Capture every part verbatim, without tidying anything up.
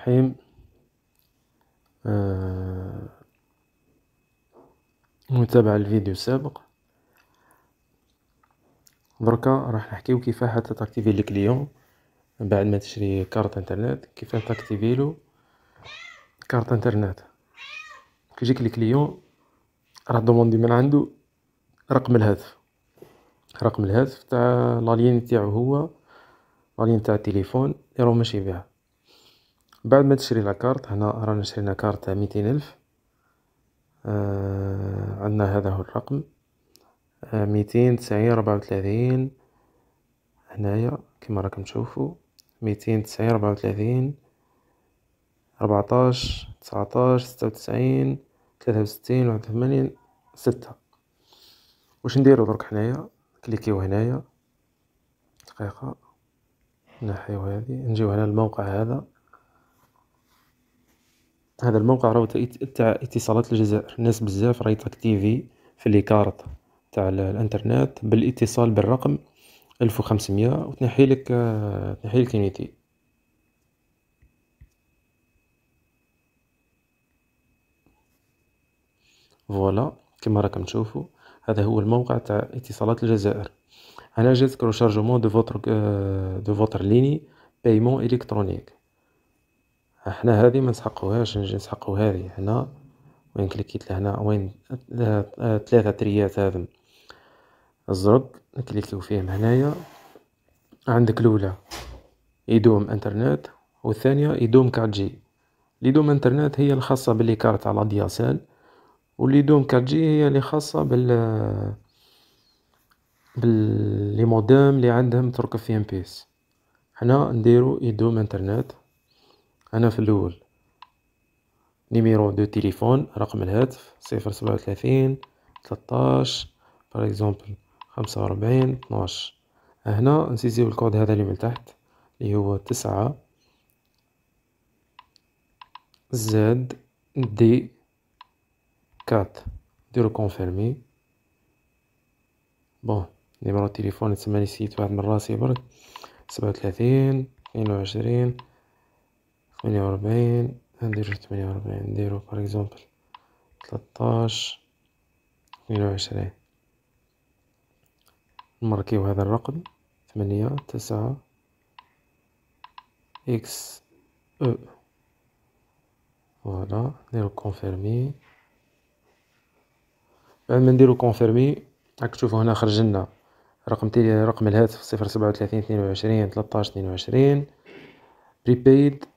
الرحيم. آه، متابعة الفيديو السابق. دركا راح نحكيو كيفاه حتى تاكتيفي الكليون بعد ما تشري كارت انترنت، كيفاه تاكتيفيلو كارت انترنت. كي يجيك الكليون راح دوموندي من عنده رقم الهاتف، رقم الهاتف تاع لالين تاعو هو، لالين تاع التليفون اللي راهو ماشي بيها. بعد ما تشري لاكارت، هنا رانا شرينا كارت تاع ميتين الف. آه عندنا هذا هو الرقم، آه ميتين تسعين ربعة وثلاثين. هنايا كيما راكم تشوفوا ميتين تسعين ربعة وثلاثين ربعطاش تسعطاش ستة وتسعين ثلاثة وستين واحد وثمانين ستة. واش نديرو درك حنايا؟ كليكيو هنايا دقيقة، نحيو هذه، نجيو هنا الموقع هذا. هذا الموقع راهو تاع اتصالات الجزائر. الناس بزاف راهي تاكتيفي في لي كارت تاع الانترنت بالاتصال بالرقم ألف وخمسمية وتنحيلك تنحيلك يونيتي. فوالا كما راكم تشوفوا هذا هو الموقع تاع اتصالات الجزائر. هنا جاتك رشارجمون دو فوتر دو فوتر ليني بايمون الكترونيك. احنا هذه ما نسحقوهاش، نجي نسحقو هذه هنا. وين كليكيت لهنا وين ثلاثة تريات هذم الزرق نكليكيو فيهم. هنايا عندك الاولى يدوم انترنت، والثانيه يدوم كارت جي. اللي يدوم انترنت هي الخاصه باللي كارت على دي اس ال، واللي يدوم كارت جي هي اللي خاصه بال باللي مودام اللي عندهم تركب فيهم بيس. حنا نديرو يدوم انترنت. انا في الاول نيميرو دو تليفون، رقم الهاتف صفر سبعة وثلاثين ثلاطاش بار اكزومبل خمسة وربعين اثناش. هنا نسيزيو الكود هذا اللي من تحت اللي هو تسعة زد دي كات. نديرو كونفيرمي. بون نيميرو التليفون يتسمى نسيت واحد من راسي برك، سبعة وثلاثين اثنين وعشرين ثمانية وربعين. نديرو ثمانية وربعين، نديرو بار اكزومبل ثلاطاش اثنين وعشرين. نماركيو هذا الرقم ثمانية تسعة اكس او. فوالا نديرو كونفيرمي. بعد ما نديرو كونفيرمي راك تشوفو هنا خرج لنا رقم تيلي رقم الهاتف صفر سبعة وثلاثين اثنين وعشرين ثلاطاش اثنين وعشرين بريبايد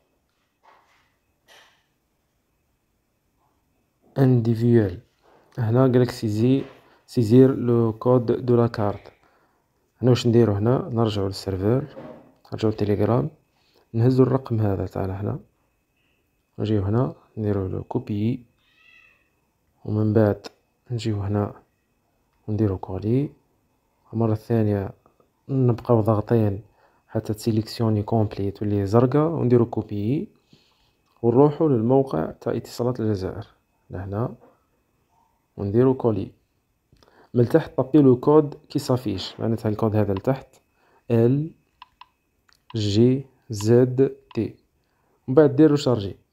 انديفيوال. هنا قالك سيزي سيزير لو كود دو لا كارت. هنا واش نديرو؟ هنا نرجعو للسيرفور، نرجعو للتليجرام، نهزو الرقم هذا تاعنا هنا، نجيو هنا نديرو له كوبي، ومن بعد نجيو هنا ونديرو كولي. المرة الثانية نبقاو ضاغطين حتى تسيليكسيوني كومبلي تولي زرقا، ونديرو كوبي ونروحو للموقع تاع اتصالات الجزائر لهنا ونديرو كولي. من تحت طابيلو كود كي صافيش، معناتها الكود هذا لتحت ال جي زد تي، ومن بعد ديرو شارجي.